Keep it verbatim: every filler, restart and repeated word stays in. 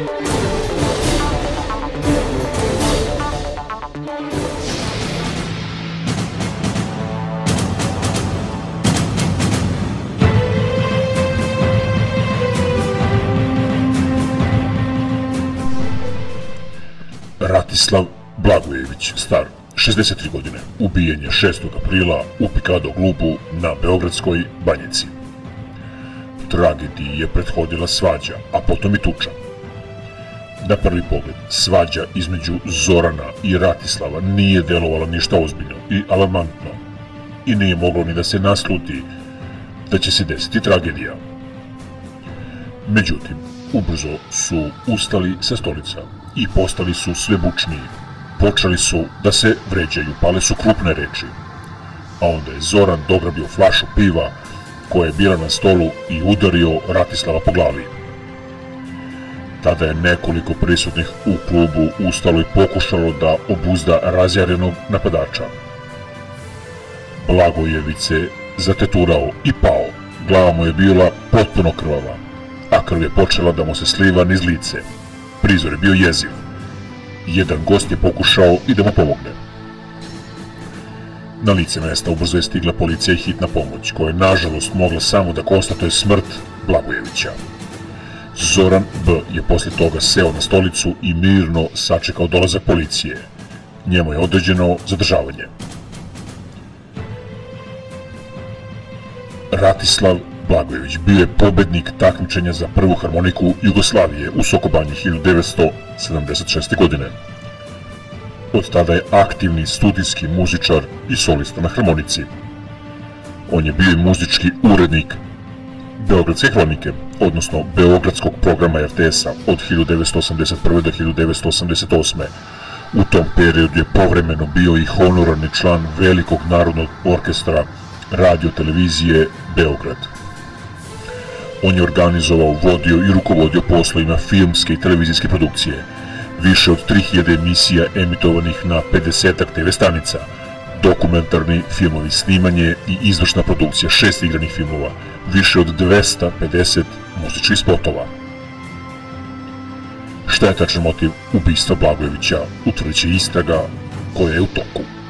Ratislav Blagojević, star šezdeset tri godine, ubijen je šestog aprila u Pikado klubu na Beogradskoj Banjici. Tragediji je prethodila svađa, a potom i tuča. Na prvi pogled, svađa između Zorana i Ratislava nije delovala ništa ozbiljno i alarmantno i nije moglo ni da se nasluti da će se desiti tragedija. Međutim, ubrzo su ustali sa stolica i postali su sve bučniji. Počeli su da se vređaju, pale su krupne reči. A onda je Zoran dograbio flašu piva koja je bila na stolu i udario Ratislava po glavi. Tada je nekoliko prisutnih u klubu ustalo i pokušalo da obuzda razjarenog napadača. Blagojević se zateturao i pao. Glava mu je bila potpuno krvava, a krv je počela da mu se sliva niz lice. Prizor je bio jeziv. Jedan gost je pokušao i da mu pomogne. Na lice mesta ubrzo je stigla policija i hitna pomoć, koja je nažalost mogla samo da konstatuje smrt Blagojevića. Zoran B. je posle toga seo na stolicu i mirno sačekao dolazak policije. Njemu je određeno zadržavanje. Ratislav Blagojević bio je pobednik takmičenja za prvu harmoniku Jugoslavije u Sokobanji hiljadu devetsto sedamdeset šeste. godine. Od tada je aktivni studijski muzičar i solista na harmonici. On je bio i muzički urednik Beogradske hronike, odnosno Beogradskog programa er te esa od hiljadu devetsto osamdeset prve. do hiljadu devetsto osamdeset osme. U tom periodu je povremeno bio i honorarni član Velikog narodnog orkestra radio-televizije Beograd. On je organizovao, vodio i rukovodio poslovima filmske i televizijske produkcije, više od tri hiljade emisija emitovanih na pedesetak te ve stanica, dokumentarni filmovi, snimanje i izvršna produkcija, šest igranih filmova, više od dvesta pedeset muzičkih spotova. Šta je tačan motiv ubistva Blagojevića, utvrdiće istraga koja je u toku.